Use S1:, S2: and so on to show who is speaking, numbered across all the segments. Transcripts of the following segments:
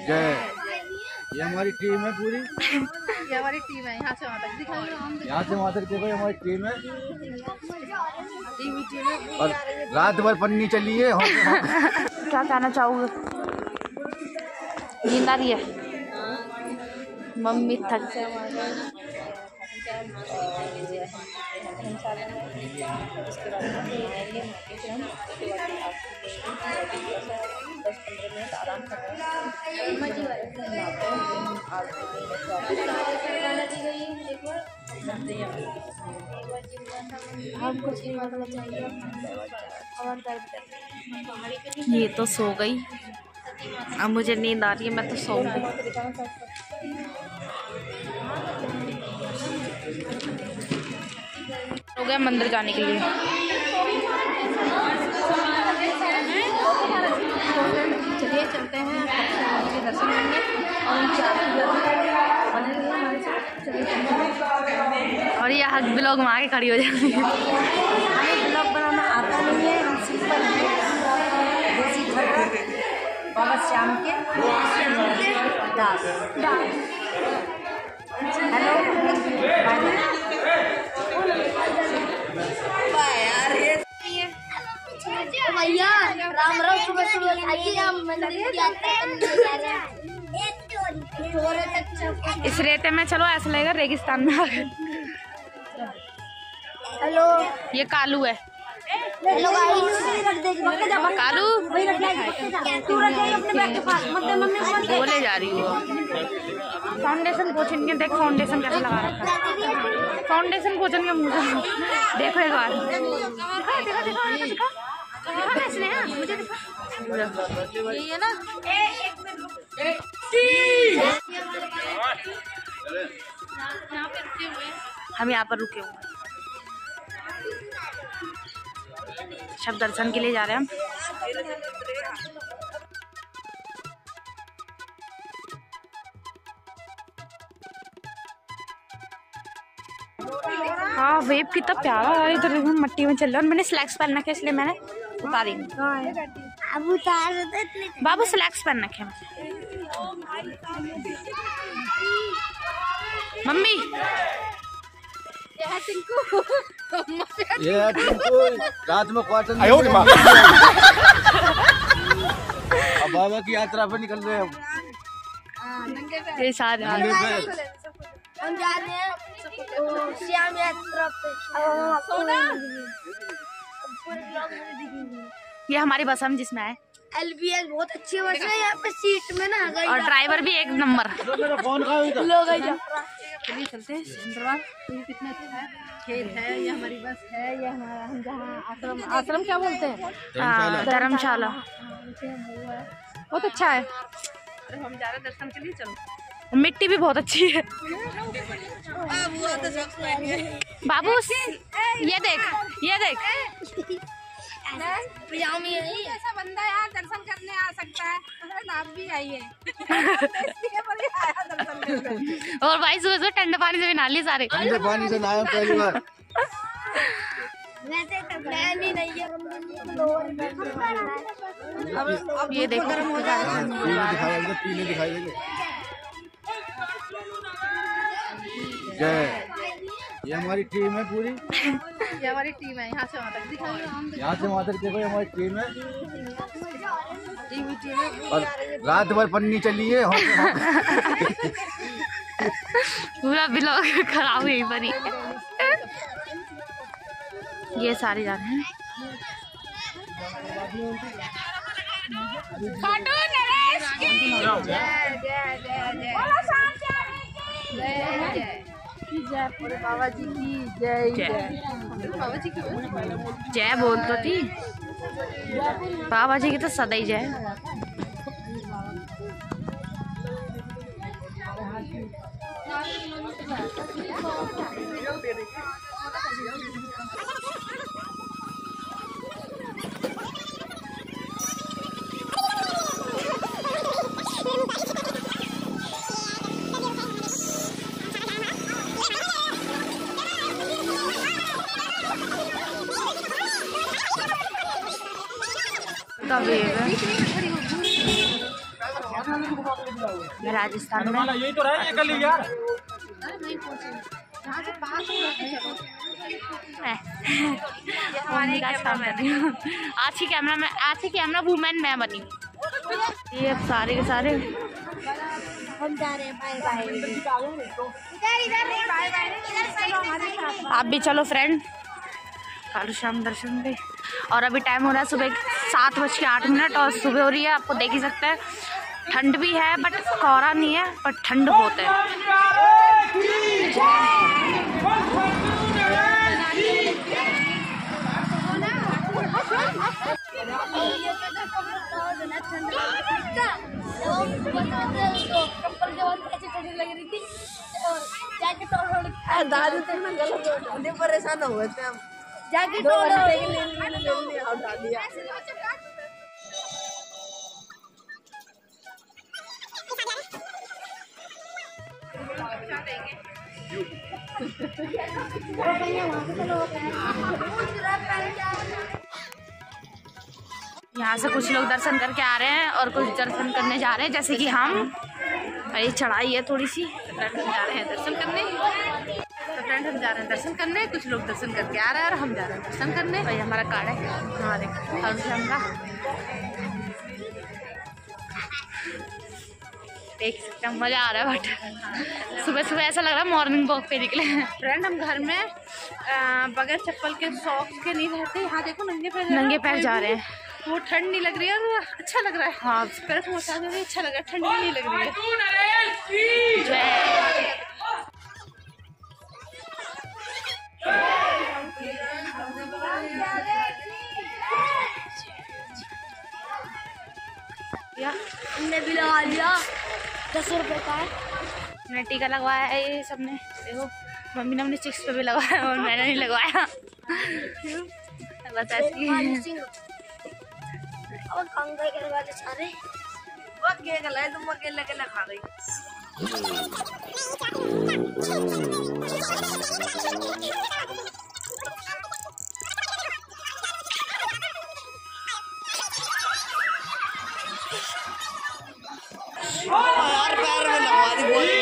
S1: जय। ये हमारी टीम है पूरी।
S2: ये हमारी टीम है। यहाँ से वहाँ तक दिखाइए।
S1: यहाँ से वहाँ तक देखो, ये हमारी टीम है। और रात भर पन्नी चली है।
S3: क्या कहना चाहोगे? नींद आ रही है? मम्मी थक ये तो सो गई। अब मुझे नींद आ रही है, मैं तो सोऊंगी। हो गया मंदिर जाने के लिए।
S2: चलिए चलते हैं दर्शन करने
S3: और ये हक ब्लॉग में आके खड़ी हो जाती है।
S2: हमें ब्लॉग बनाना आता नहीं है, हम सिंपल हैं। देसी घर बाबा श्याम के दास। हेलो
S4: भैया राम राम। सुबह सुबह आइए, हम मंदिर की यात्रा करने जा रहे हैं।
S3: इस रेते में चलो, ऐसा लगेगा रेगिस्तान में आ गए।
S4: हेलो,
S3: ये कालू है।
S4: हेलो
S3: कालू बोले जा रही हो। फाउंडेशन पोछन के देख, फाउंडेशन कैसे लगा रखा है। फाउंडेशन पोछन के मुँह से देखो एक बार। मुझे ये ना हम यहाँ पर रुके हुए, सब दर्शन के लिए जा रहे हैं हम। हाँ वेब कितना प्यारा है। इधर मट्टी में चल रहा है। मैंने स्लैक्स पहन रखे इसलिए मैंने उतार दी।
S4: अब उतार
S3: बाबू स्लैक्स पहन रखे मम्मी।
S1: ये रात में क्वार्टर में अब बाबा की यात्रा पे निकल रहे हैं हम।
S3: ये सारे
S4: हम जा रहे हैं श्याम यात्रा पे।
S3: ये हमारी बस हम जिसमें आए।
S4: LBS बहुत अच्छी बस है। यहाँ पे सीट में ना गई,
S3: और ड्राइवर भी एक नंबर।
S4: लोग
S2: चलिए चलते हैं दरबार। ये कितना अच्छा है, खेत है, ये हमारी बस है, ये हमारा हम जहाँ आश्रम क्या बोलते हैं,
S3: धर्मशाला।
S2: बहुत अच्छा है। अरे हम जा रहे हैं दर्शन के लिए। चलो,
S3: मिट्टी भी बहुत अच्छी है। बाबू ये देख, ये देख।
S2: ऐसा बंदा यहाँ दर्शन करने आ सकता है, आप भी आइए।
S3: और भाई सुबह सुबह ठंडे पानी से भी नहा लिए सारे।
S1: ठंडे पानी से नहाया पहली बार।
S4: वैसे तो नहीं है।
S3: अब ये देखो गर्म हो जाएगा।
S1: पीले दिखाई देंगे। जय। ये हमारी टीम है पूरी।
S2: ये हमारी टीम है। यहाँ से वहाँ तक दिखाइए।
S1: यहाँ से वहाँ तक देखो, ये हमारी टीम है। और रात भर पन्नी चली है।
S3: पूरा ब्लॉग खराब यहीं पर ही। ये सारे जा रहे हैं।
S2: जय बाबा जी की जय। जय बाबा जी की
S3: जय बोल तो थी। बाबा जी की तो सदा ही जय। का वेव है। मैं राजस्थान में
S1: यही तो रहा कल यार। आज ही कैमरा वूमेन मैं बनी। ये अब सारे के सारे
S4: हम जा रहे हैं, बाय बाय।
S3: आप भी चलो फ्रेंड, कालू श्याम दर्शन पे। और अभी टाइम हो रहा है सुबह 7:08 और सुबह हो रही है, आपको देख ही सकते हैं। ठंड भी है बट कोहरा नहीं है, पर ठंड बहुत है।
S2: परेशान हो गए थे हम,
S4: जैकेट
S2: उठा दिया।
S3: यहाँ से कुछ लोग दर्शन करके आ रहे हैं और कुछ दर्शन करने जा रहे हैं, जैसे कि हम। ये चढ़ाई है थोड़ी सी, फ्रेंड हम जा रहे हैं दर्शन करने। तो फ्रेंड हम जा रहे हैं दर्शन करने, कुछ लोग दर्शन करके आ रहे हैं और हम जा रहे हैं दर्शन करने। और ये हमारा कार्ड है हमारे हम का, देख सकते हैं। मज़ा आ रहा है बट सुबह सुबह ऐसा लग रहा है मॉर्निंग वॉक पे निकले हैं। फ्रेंड हम घर में बगैर चप्पल के सॉक्स के नहीं रहते। यहाँ देखो नंगे पैर जा रहे हैं। वो ठंड नहीं लग रही है और अच्छा लग रहा है। हाँ पैर पहुँचा दे, अच्छा लग रहा है, ठंड नहीं लग रही है।
S4: हमने भी लगा लिया, 10 रुपए का है।
S3: मैंने टीका लगवाया है ये सबने, देखो मम्मी ने अपने चिक्स पे भी लगवाया और मैंने नहीं लगवाया। बस ऐसी
S4: और कंगा के वाले सारे
S2: वो केक लाए, तुम अकेले अकेले खा गई। यार पैर में लगवा दी बोली।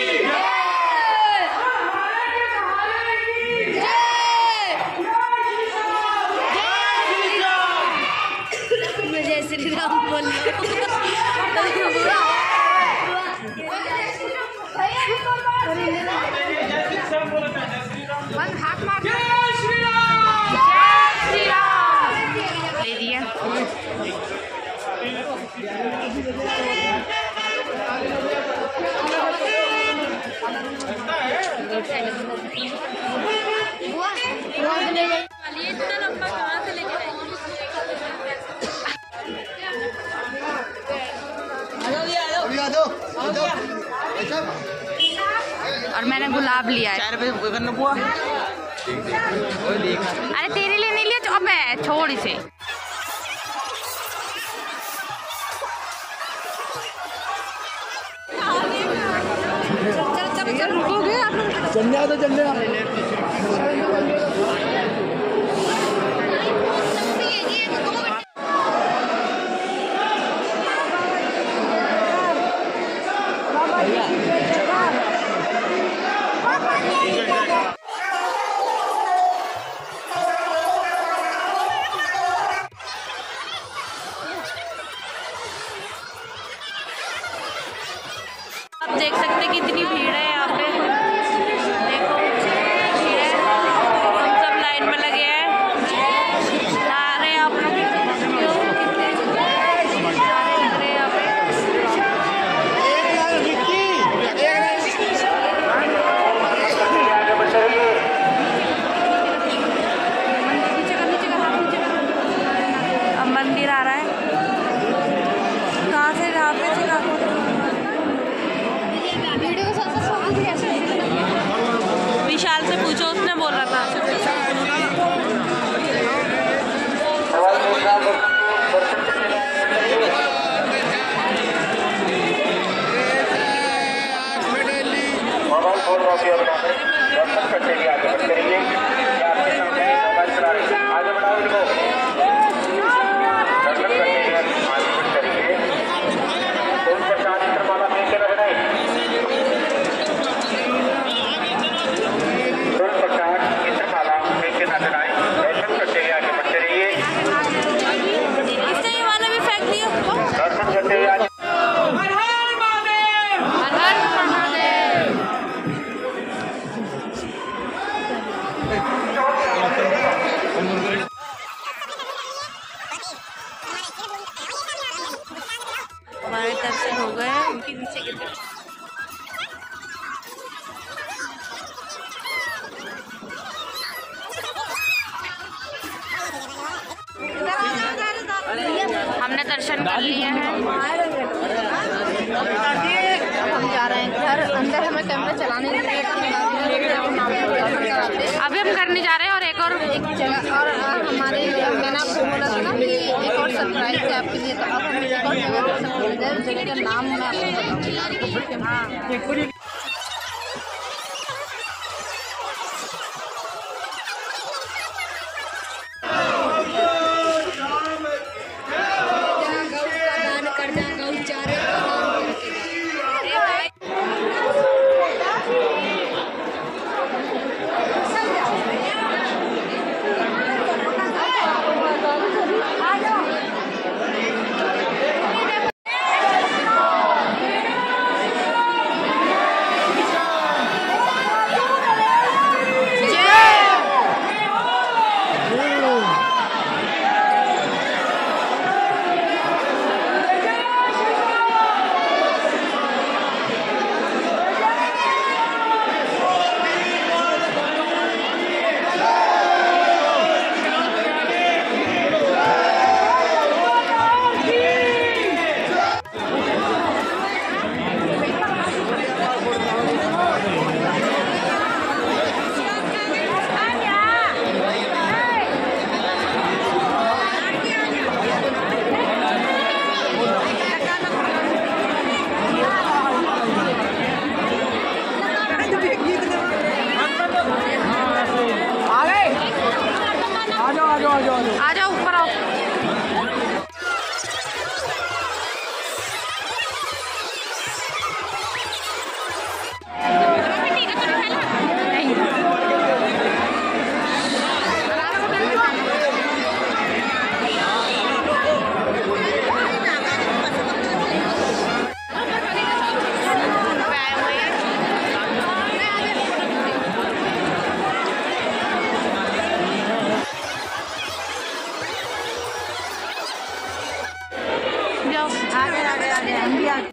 S4: जय श्री राम बोल
S3: हाथ मार ले दिया। और मैंने गुलाब लिया है। अरे तेरे लिए नहीं लिया, अब मैं छोड़ इसे।
S1: चलने तो चलने
S3: आप देख सकते हैं कितनी भीड़ है यहाँ पे। देखो भीड़ है, हम सब लाइन में लगे हैं, आ रहे हैं आप लोग। सारे लग रहे हैं यहाँ पे। अब मंदिर आ रहा है, कहाँ से यहाँ पे विशाल से पूछो, उसने बोल रहा था।
S5: मोबाइल फोन का उपयोग न करें, दर्शन करते हुए आगे बढ़ करेंगे। आपके सामने मोबाइल चला रहे हैं, आगे बढ़ाओ इनको। दर्शन करते हुए आगे बढ़ करेंगे। फूल प्रसाद माला फेंक के रख रहे हैं।
S3: हमारे दर्शन हो गए हैं, उनके नीचे गिर गए। हमने दर्शन कर लिए हैं, अब हम जा रहे हैं घर। अंदर हमें कैमरा चलाने नहीं दिया, अभी हम करने जा रहे हैं। और एक जगह और हमारे मैंने आपको बोला था ना कि एक और सरप्राइज है आपके लिए, तो अब हम एक और जगह जगह का नाम मैं आपको बताऊँगी। आ जाओ ऊपर आओ। आगे हम भी आगे।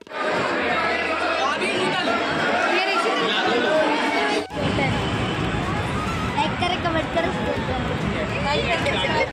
S4: लाइक करें, कमेंट करें।